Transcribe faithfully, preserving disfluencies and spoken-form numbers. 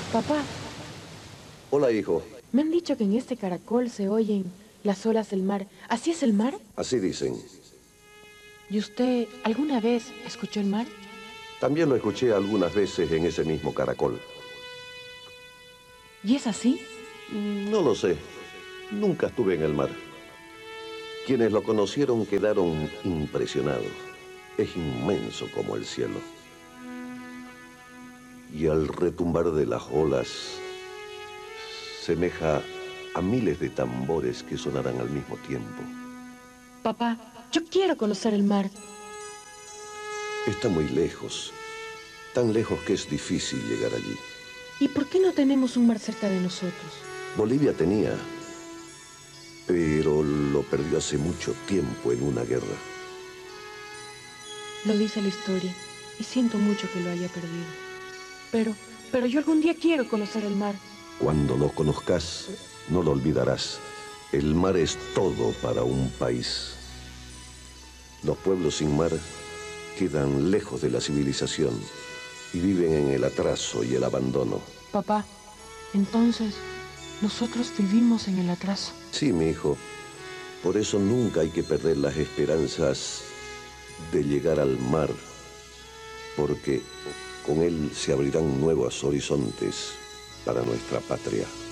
Papá, Hola, hijo. me han dicho que en este caracol se oyen las olas del mar. ¿Así es el mar? Así dicen. ¿Y usted alguna vez escuchó el mar? También lo escuché algunas veces en ese mismo caracol. ¿Y es así? Mm, No lo sé. Nunca estuve en el mar. Quienes lo conocieron quedaron impresionados. Es inmenso como el cielo. Y al retumbar de las olas, semeja a miles de tambores que sonarán al mismo tiempo. Papá, yo quiero conocer el mar. Está muy lejos, tan lejos que es difícil llegar allí. ¿Y por qué no tenemos un mar cerca de nosotros? Bolivia tenía, pero lo perdió hace mucho tiempo en una guerra. Lo dice la historia, y siento mucho que lo haya perdido. Pero, pero yo algún día quiero conocer el mar. Cuando lo conozcas, no lo olvidarás. El mar es todo para un país. Los pueblos sin mar quedan lejos de la civilización y viven en el atraso y el abandono. Papá, entonces, nosotros vivimos en el atraso. Sí, mi hijo. Por eso nunca hay que perder las esperanzas de llegar al mar, porque con él se abrirán nuevos horizontes para nuestra patria.